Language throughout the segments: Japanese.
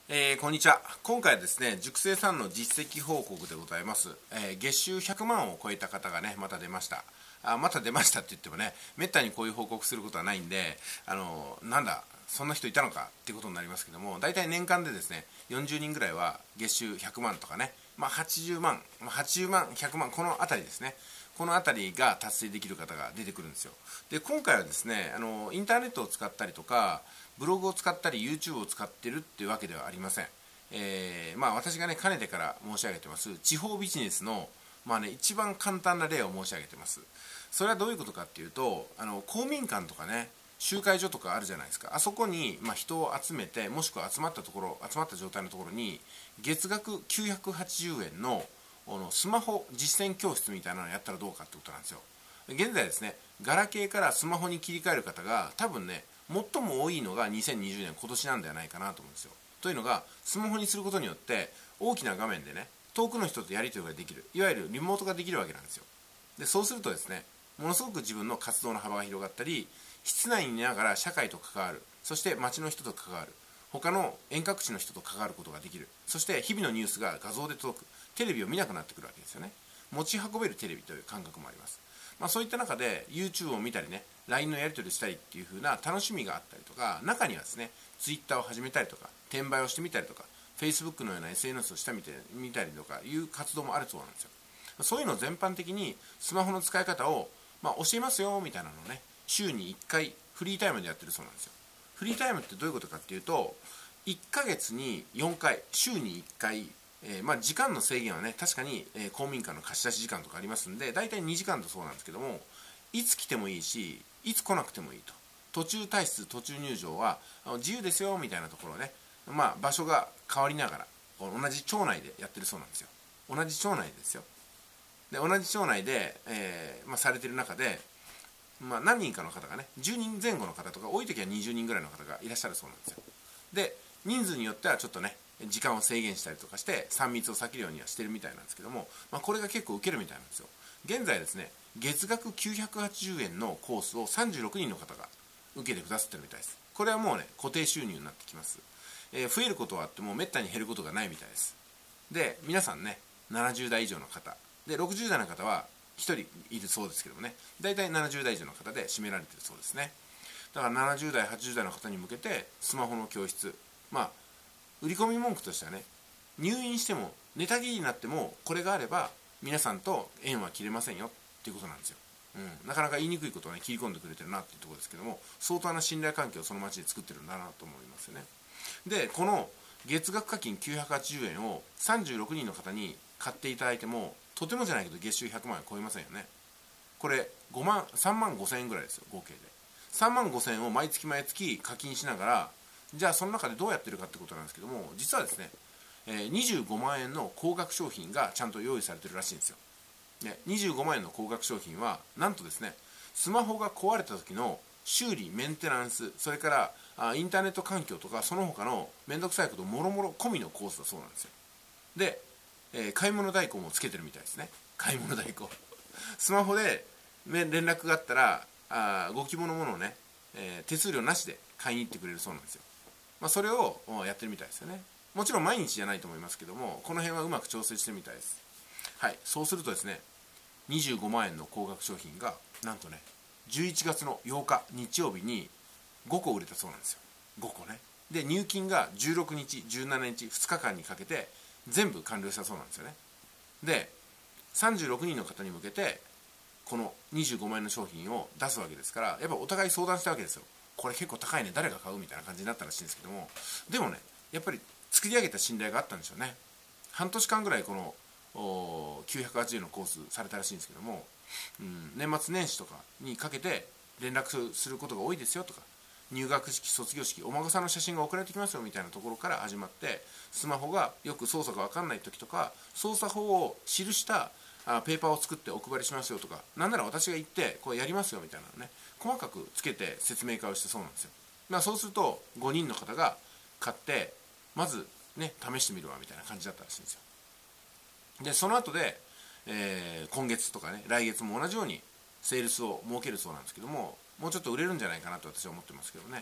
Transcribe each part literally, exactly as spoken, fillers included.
えーこんにちは。今回はですね、塾生さんの実績報告でございます。えー月収ひゃくまんを超えた方がね、また出ました。あ、また出ましたって言ってもね、めったにこういう報告することはないんで、あのーなんだ、そんな人いたのかっていうことになりますけども、大体年間でですね、よんじゅうにんぐらいは月収ひゃくまんとかね、まあ、はちじゅうまん、まあはちじゅうまん、ひゃくまん、このあたりですね。このあたりが達成できる方が出てくるんですよ。で、今回はですね、あのインターネットを使ったりとか、ブログを使ったり YouTube を使ってるっていうわけではありません。えーまあ、私がね、かねてから申し上げてます地方ビジネスの、まあね、一番簡単な例を申し上げてます。それはどういうことかっていうと、あの公民館とかね、集会所とかあるじゃないですか。あそこに、まあ、人を集めて、もしくは集まったところ集まった状態のところに月額きゅうひゃくはちじゅうえんのあのスマホ実践教室みたいなのをやったらどうかってことなんですよ。現在ですね、ガラケーからスマホに切り替える方が多分ね、最も多いのがにせんにじゅうねん、今年なんではないかなと思うんですよ。というのが、スマホにすることによって大きな画面でね、遠くの人とやり取りができる、いわゆるリモートができるわけなんですよ。でそうするとですね、ものすごく自分の活動の幅が広がったり、室内にいながら社会と関わる、そして街の人と関わる、他の遠隔地の人と関わることができる、そして日々のニュースが画像で届く、テレビを見なくなってくるわけですよね。持ち運べるテレビという感覚もあります。まあ、そういった中で YouTube を見たりね、 ライン のやり取りをしたりっていう風な楽しみがあったりとか、中にはですね Twitter を始めたりとか、転売をしてみたりとか、 Facebook のような エスエヌエス をしたみたりとかいう活動もあるそうなんですよ。そういうのを全般的にスマホの使い方を、まあ、教えますよみたいなのをね、週にいっかいフリータイムでやってるそうなんですよ。フリータイムってどういうことかっていうと、いっかげつによんかい、週にいっかい、えーまあ、時間の制限はね、確かに、えー公民館の貸し出し時間とかありますんで、大体にじかんとそうなんですけども、いつ来てもいいし、いつ来なくてもいいと。途中退出、途中入場はあの自由ですよみたいなところをね、まあ、場所が変わりながら、同じ町内でやってるそうなんですよ。同じ町内ですよ。で同じ町内で、えーまあ、されてる中で、まあ、何人かの方がね、じゅうにんぜん後の方とか、多い時はにじゅうにんぐらいの方がいらっしゃるそうなんですよ。で人数によってはちょっとね、時間を制限したりとかしてさん密を避けるようにはしてるみたいなんですけども、まあ、これが結構受けるみたいなんですよ。現在ですね、月額きゅうひゃくはちじゅうえんのコースをさんじゅうろくにんの方が受けてくださってるみたいです。これはもうね、固定収入になってきます。えー増えることはあってもめったに減ることがないみたいです。で皆さんね、ななじゅうだい以上の方で、ろくじゅうだいの方はひとりいるそうですけどもね、大体ななじゅうだい以上の方で占められてるそうですね。だからななじゅうだいはちじゅうだいの方に向けてスマホの教室、まあ売り込み文句としてはね、入院しても寝たきりになってもこれがあれば皆さんと縁は切れませんよっていうことなんですよ。うん、なかなか言いにくいことをね、切り込んでくれてるなっていうところですけども、相当な信頼関係をその町で作ってるんだなと思いますよね。でこの月額課金きゅうひゃくはちじゅうえんをさんじゅうろくにんの方に買っていただいても、とてもじゃないけど月収ひゃくまん円超えませんよね。これごまんさんまんごせんえんぐらいですよ、合計で。さんまんごせんえんを毎月毎月課金しながら、じゃあその中でどうやってるかってことなんですけども、実はですね、えーにじゅうごまんえんの高額商品がちゃんと用意されてるらしいんですよ。でにじゅうごまんえんの高額商品はなんとですね、スマホが壊れた時の修理メンテナンス、それからあインターネット環境とかその他の面倒くさいこともろもろ込みのコースだそうなんですよ。で、えー買い物代行もつけてるみたいですね。買い物代行スマホで連絡があったら、あご希望のものをね、えー手数料なしで買いに行ってくれるそうなんですよ。まあ、それをやってるみたいですよね。もちろん毎日じゃないと思いますけども、この辺はうまく調整してるみたいです。はい、そうするとですね、にじゅうごまんえんの高額商品がなんとね、じゅういちがつのようか日曜日にごこ売れたそうなんですよ。ごこね。で入金がじゅうろくにちじゅうしちにちふつかかんにかけて全部完了したそうなんですよね。でさんじゅうろくにんの方に向けてこのにじゅうごまんえんの商品を出すわけですから、やっぱお互い相談したわけですよ。これ結構高いね、誰が買うみたいな感じになったらしいんですけども、でもね、やっぱり作り上げた信頼があったんでしょうね。半年間ぐらいこのきゅうひゃくはちじゅうえんのコースされたらしいんですけども、うん、年末年始とかにかけて連絡することが多いですよとか、入学式卒業式お孫さんの写真が送られてきますよみたいなところから始まって、スマホがよく操作が分かんない時とか操作法を記したあペーパーを作ってお配りしますよとか、なんなら私が行ってこれやりますよみたいなのね、細かくつけて説明会をしてそうなんですよ。まあ、そうするとごにんの方が買ってまずね試してみるわみたいな感じだったらしいんですよ。でその後で、えー今月とかね来月も同じようにセールスを設けるそうなんですけども、もうちょっと売れるんじゃないかなと私は思ってますけどね。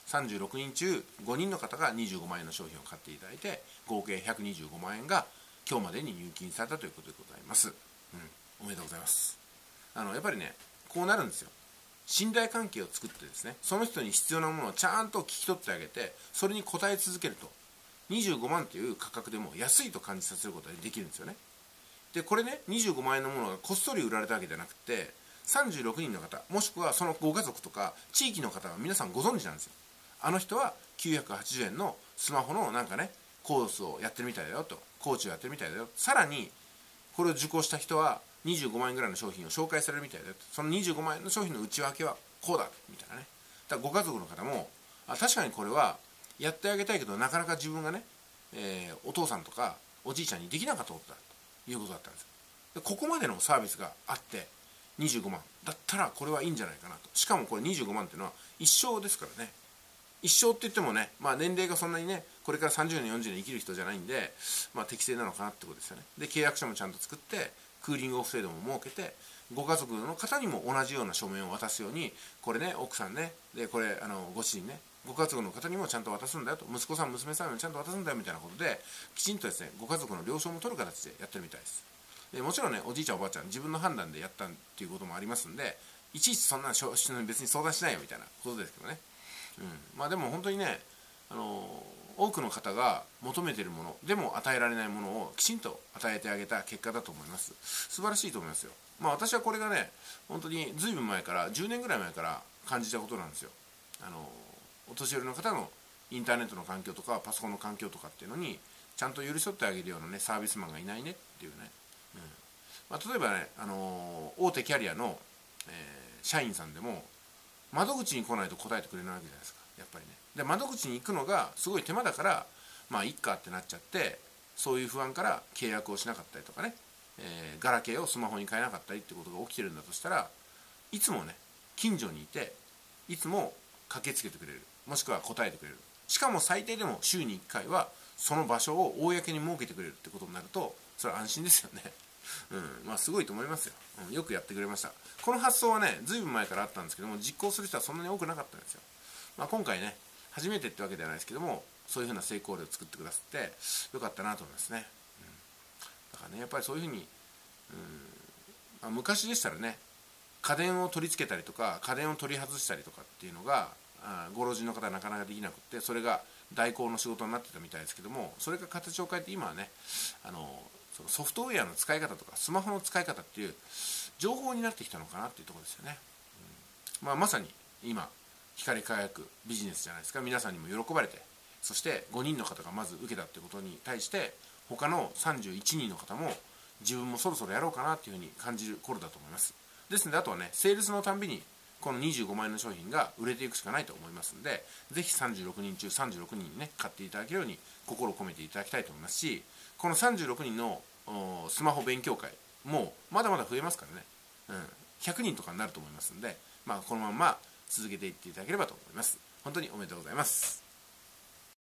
さんじゅうろくにん中ごにんの方がにじゅうごまん円の商品を買っていただいて、合計ひゃくにじゅうごまん円が今日までに入金されたということでございます。うん、おめでとうございます。あのやっぱりね、こうなるんですよ。信頼関係を作ってですね、その人に必要なものをちゃんと聞き取ってあげて、それに応え続けると、にじゅうごまんという価格でも安いと感じさせることができるんですよね。でこれね、にじゅうごまん円のものがこっそり売られたわけじゃなくて、さんじゅうろくにんの方、もしくはそのご家族とか地域の方は皆さんご存知なんですよ。あの人はきゅうひゃくはちじゅうえんのスマホのなんかね、コースをやってるみたいだよと、コーチをやってるみたいだよ、さらにこれを受講した人はにじゅうごまん円ぐらいの商品を紹介されるみたいだよと、そのにじゅうごまん円の商品の内訳はこうだみたいなね。だからご家族の方も、あ、確かにこれはやってあげたいけどなかなか自分がね、えー、お父さんとかおじいちゃんにできなかったことだということだったんですよ。でここまでのサービスがあってにじゅうごまんだったらこれはいいんじゃないかなと。しかもこれにじゅうごまんっていうのは一生ですからね。一生って言ってもね、まあ、年齢がそんなにね、これからさんじゅうねんよんじゅうねん生きる人じゃないんで、まあ、適正なのかなってことですよね。で契約書もちゃんと作って、クーリングオフ制度も設けて、ご家族の方にも同じような書面を渡すように、これね、奥さんね、でこれあのご主人ね、ご家族の方にもちゃんと渡すんだよと、息子さん娘さんにもちゃんと渡すんだよみたいなことで、きちんとですね、ご家族の了承も取る形でやってるみたいです。でもちろんね、おじいちゃんおばあちゃん自分の判断でやったっていうこともありますんで、いちいちそんなの別に相談しないよみたいなことですけどね。うん、まあでも本当にね、あの多くの方が求めているものでも与えられないものをきちんと与えてあげた結果だと思います。素晴らしいと思いますよ。まあ私はこれがね、本当にずいぶん前から、じゅうねんぐらい前から感じたことなんですよ。あのお年寄りの方のインターネットの環境とかパソコンの環境とかっていうのにちゃんと寄り添ってあげるようなね、サービスマンがいないねっていうね。うん、まあ、例えばね、あの大手キャリアの、えー、社員さんでも窓口に来ないと答えてくれないわけじゃないですか、やっぱりね。で窓口に行くのがすごい手間だから、まあいっかってなっちゃって、そういう不安から契約をしなかったりとかね、えー、ガラケーをスマホに変えなかったりってことが起きてるんだとしたら、いつもね、近所にいていつも駆けつけてくれる、もしくは答えてくれる、しかも最低でも週にいっかいはその場所を公に設けてくれるってことになると、それは安心ですよね。うん、まあすごいと思いますよ、うん、よくやってくれました。この発想はね、ずいぶん前からあったんですけども、実行する人はそんなに多くなかったんですよ。まあ、今回ね、初めてってわけではないですけども、そういうふうな成功例を作ってくださってよかったなと思いますね。うん、だからね、やっぱりそういうふうに、うん、まあ、昔でしたらね、家電を取り付けたりとか家電を取り外したりとかっていうのが、あご老人の方はなかなかできなくって、それが代行の仕事になってたみたいですけども、それが形を変えて今はね、あのそのソフトウェアの使い方とかスマホの使い方っていう情報になってきたのかなっていうところですよね。うん、まあ、まさに今光り輝くビジネスじゃないですか。皆さんにも喜ばれて、そしてごにんの方がまず受けたっていうことに対して他のさんじゅういちにんの方も自分もそろそろやろうかなっていうふうに感じる頃だと思います。ですので、あとはね、セールスのたんびにこのにじゅうごまん円の商品が売れていくしかないと思いますので、ぜひさんじゅうろくにん中さんじゅうろくにんにね、買っていただけるように心を込めていただきたいと思いますし、このさんじゅうろくにんのスマホ勉強会もうまだまだ増えますからね、うん、ひゃくにんとかになると思いますので、まあ、このまま続けていっていただければと思います。本当におめでとうございます。